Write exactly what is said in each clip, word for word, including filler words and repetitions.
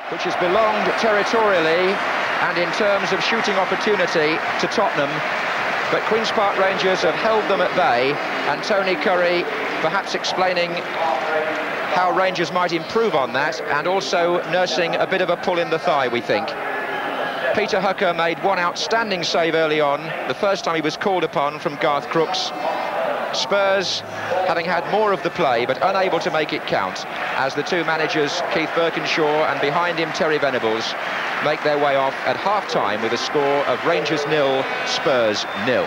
which has belonged territorially and in terms of shooting opportunity to Tottenham. But Queen's Park Rangers have held them at bay, and Tony Curry perhaps explaining how Rangers might improve on that, and also nursing a bit of a pull in the thigh, we think. Peter Hooker made one outstanding save early on, the first time he was called upon from Garth Crooks. Spurs, having had more of the play, but unable to make it count, as the two managers, Keith Birkinshaw and behind him Terry Venables, make their way off at half-time with a score of Rangers nil, Spurs nil.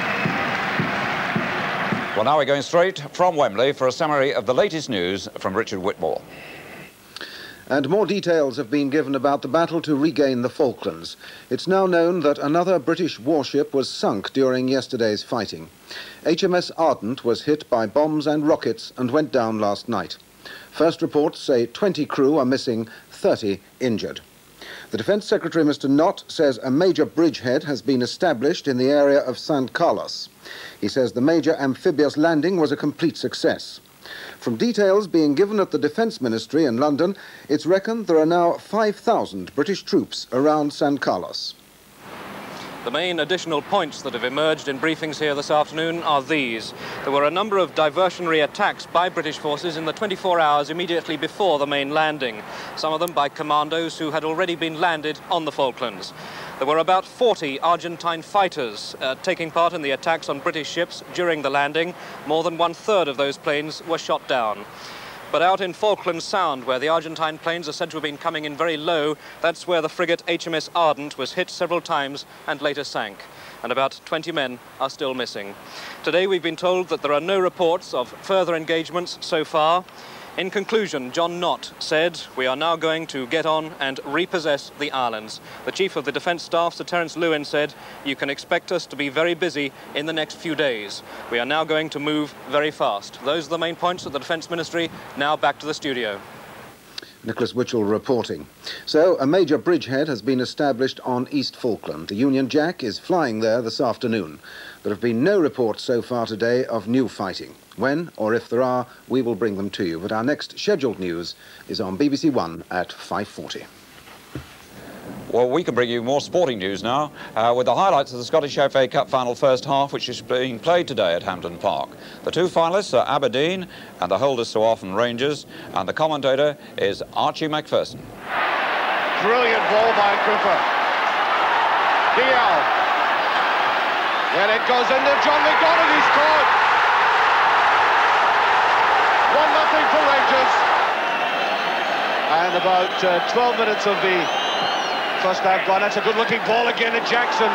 Well, now we're going straight from Wembley for a summary of the latest news from Richard Whitmore. And more details have been given about the battle to regain the Falklands. It's now known that another British warship was sunk during yesterday's fighting. H M S Ardent was hit by bombs and rockets and went down last night. First reports say twenty crew are missing, thirty injured. The Defence Secretary, Mister Knott, says a major bridgehead has been established in the area of San Carlos. He says the major amphibious landing was a complete success. From details being given at the Defence Ministry in London, it's reckoned there are now five thousand British troops around San Carlos. The main additional points that have emerged in briefings here this afternoon are these. There were a number of diversionary attacks by British forces in the twenty-four hours immediately before the main landing, some of them by commandos who had already been landed on the Falklands. There were about forty Argentine fighters uh, taking part in the attacks on British ships during the landing. More than one-third of those planes were shot down. But out in Falkland Sound, where the Argentine planes are said to have been coming in very low, that's where the frigate H M S Ardent was hit several times and later sank. And about twenty men are still missing. Today we've been told that there are no reports of further engagements so far. In conclusion, John Knott said, "We are now going to get on and repossess the islands." The Chief of the Defence Staff, Sir Terence Lewin, said, "You can expect us to be very busy in the next few days. We are now going to move very fast." Those are the main points of the Defence Ministry. Now back to the studio. Nicholas Witchell reporting. So, a major bridgehead has been established on East Falkland. The Union Jack is flying there this afternoon. There have been no reports so far today of new fighting. When, or if there are, we will bring them to you. But our next scheduled news is on B B C One at five forty. Well, we can bring you more sporting news now, uh, with the highlights of the Scottish F A Cup Final first half, which is being played today at Hampden Park. The two finalists are Aberdeen and the holders so often Rangers, and the commentator is Archie Macpherson. Brilliant ball by Cooper. D L. When it goes into John McDonagh, he scored. one nothing for Rangers. And about uh, twelve minutes of the first half gone. That's a good-looking ball again at Jackson.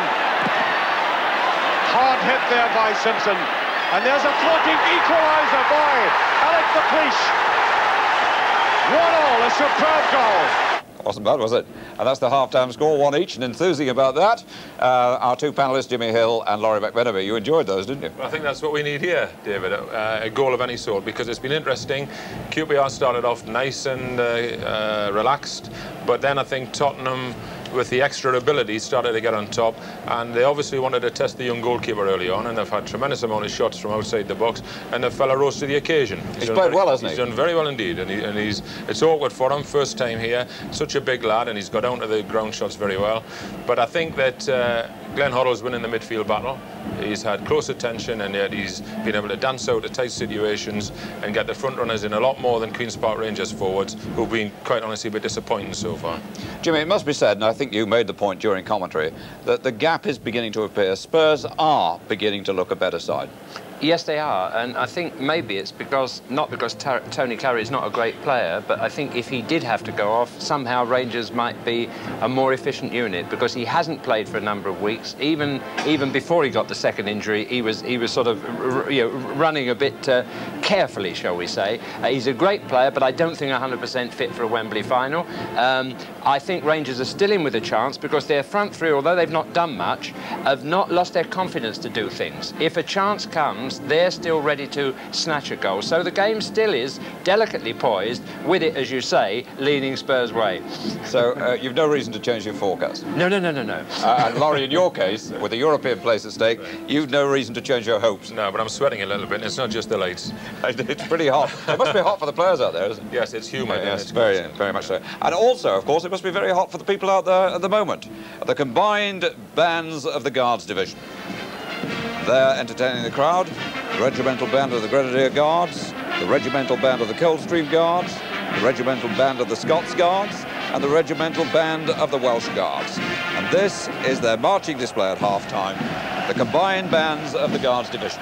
Hard hit there by Simpson. And there's a floating equaliser by Alec McLeish. one all, a superb goal. Wasn't bad, was it? And that's the half-time score, one each, and enthusing about that. Uh, our two panellists, Jimmy Hill and Laurie McMenamin, you enjoyed those, didn't you? Well, I think that's what we need here, David, uh, a goal of any sort, because it's been interesting. Q P R started off nice and uh, uh, relaxed, but then I think Tottenham, with the extra ability, started to get on top, and they obviously wanted to test the young goalkeeper early on, and they've had tremendous amount of shots from outside the box, and the fella rose to the occasion. He's, he's played very, well, hasn't he's he? He's done very well indeed, and, he, and he's it's awkward for him, first time here, such a big lad, and he's got down to the ground shots very well. But I think that uh, Glenn Hoddle's winning the midfield battle. He's had close attention, and yet he's been able to dance out of tight situations and get the front runners in a lot more than Queen's Park Rangers forwards, who've been quite honestly a bit disappointing so far. Jimmy, it must be said, and I think you made the point during commentary, that the gap is beginning to appear. Spurs are beginning to look a better side. Yes, they are, and I think maybe it's because, not because Tar Tony Curry is not a great player, but I think if he did have to go off, somehow Rangers might be a more efficient unit, because he hasn't played for a number of weeks. Even even before he got the second injury, he was he was sort of you know, running a bit uh, carefully, shall we say. Uh, he's a great player, but I don't think one hundred percent fit for a Wembley final. Um, I think Rangers are still in with a chance, because their front three, although they've not done much, have not lost their confidence to do things. If a chance comes, they're still ready to snatch a goal. So the game still is delicately poised, with it, as you say, leaning Spurs' way. So uh, you've no reason to change your forecast? No, no, no, no, no. Uh, and Laurie, in your case, with the European place at stake, you've no reason to change your hopes? No, but I'm sweating a little bit. It's not just the lights. It's pretty hot. It must be hot for the players out there, isn't it? Yes, it's humid. Yes, it's very, very much so. And also, of course, it must be very hot for the people out there at the moment. The combined bands of the Guards Division. They're entertaining the crowd. The regimental band of the Grenadier Guards, the regimental band of the Coldstream Guards, the regimental band of the Scots Guards, and the regimental band of the Welsh Guards. And this is their marching display at half-time, the combined bands of the Guards Division.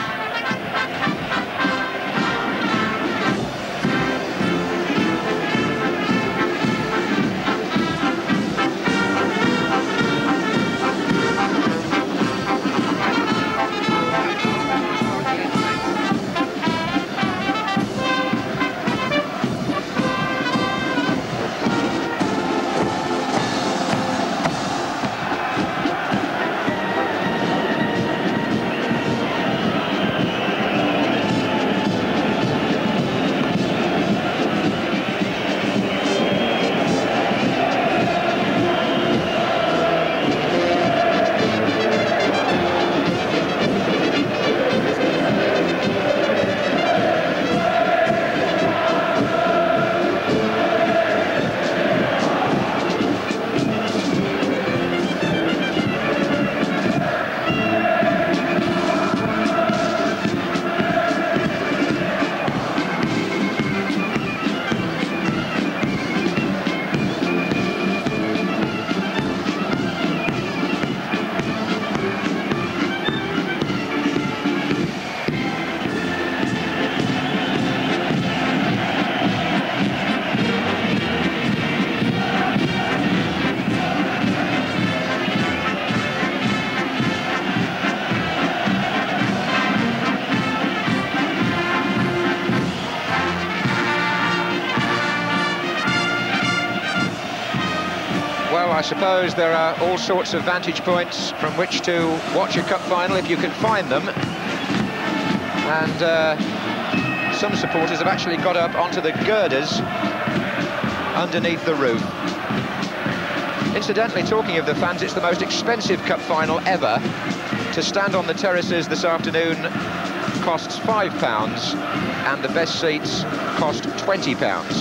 I suppose there are all sorts of vantage points from which to watch a cup final if you can find them. And uh, some supporters have actually got up onto the girders underneath the roof. Incidentally, talking of the fans, it's the most expensive cup final ever. To stand on the terraces this afternoon costs five pounds, and the best seats cost twenty pounds.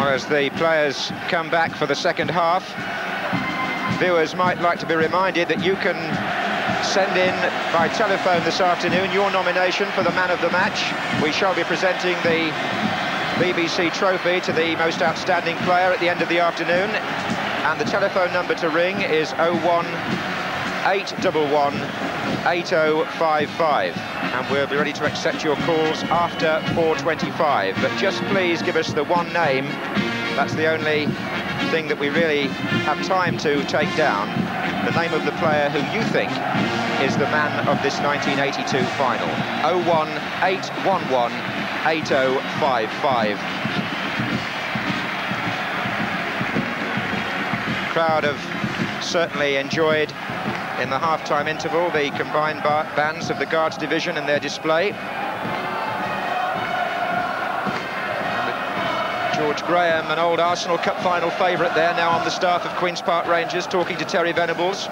Now, as the players come back for the second half, viewers might like to be reminded that you can send in by telephone this afternoon your nomination for the man of the match. We shall be presenting the B B C trophy to the most outstanding player at the end of the afternoon, and the telephone number to ring is oh one eight one one eight oh five five, and we'll be ready to accept your calls after four twenty-five. But just please give us the one name. That's the only thing that we really have time to take down. The name of the player who you think is the man of this nineteen eighty-two final. oh one eight one one eight oh five five. Crowd have certainly enjoyed in the half-time interval the combined bands of the Guards division and their display. George Graham, an old Arsenal Cup final favourite there, now on the staff of Queen's Park Rangers, talking to Terry Venables.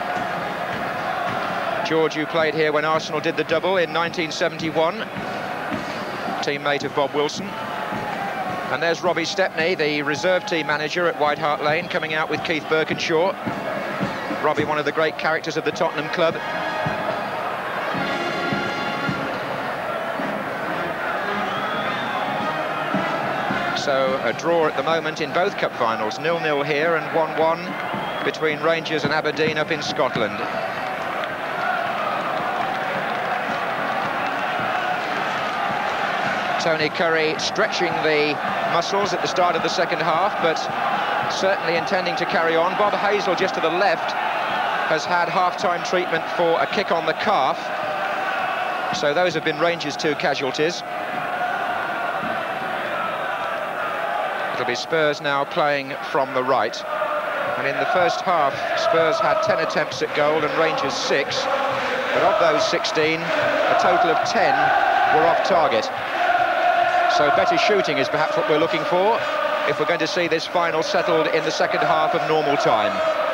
George, who played here when Arsenal did the double in nineteen seventy-one, teammate of Bob Wilson. And there's Robbie Stepney, the reserve team manager at White Hart Lane, coming out with Keith Birkinshaw. Robbie, one of the great characters of the Tottenham club. So a draw at the moment in both cup finals, nil nil here and one one between Rangers and Aberdeen up in Scotland. Tony Curry stretching the muscles at the start of the second half, but certainly intending to carry on. Bob Hazel, just to the left, has had half-time treatment for a kick on the calf. So those have been Rangers' two casualties. It'll be Spurs now playing from the right. And in the first half, Spurs had ten attempts at goal and Rangers six. But of those sixteen, a total of ten were off target. So better shooting is perhaps what we're looking for if we're going to see this final settled in the second half of normal time.